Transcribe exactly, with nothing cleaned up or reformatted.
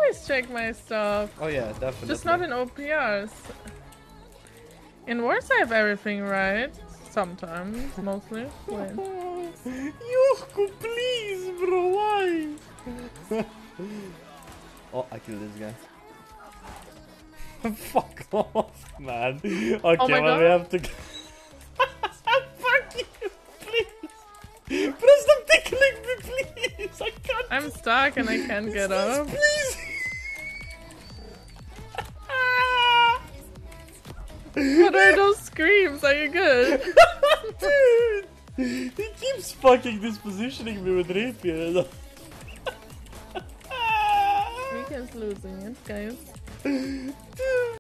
always check my stuff. Oh yeah, definitely. Just not in O P Rs. In Wars I have everything right. Sometimes, mostly. Wait. Yuko, please, bro, why? Oh, I killed this guy. Fuck off, man. Okay, oh my well, God. we have to. Fuck you, please. Bro, stop tickling me, please. I can't. I'm stuck and I can't get up. Please. What are those screams? Are you good? Dude, he keeps fucking dispositioning me with rapier. Weekend's losing it, guys. Dude.